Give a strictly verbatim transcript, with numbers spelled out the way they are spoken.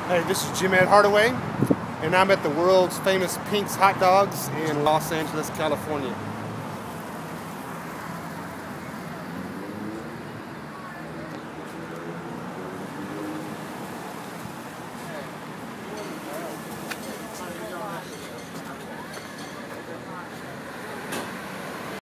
Hey, this is Jim Ed Hardaway, and I'm at the world's famous Pink's Hot Dogs in Los Angeles, California.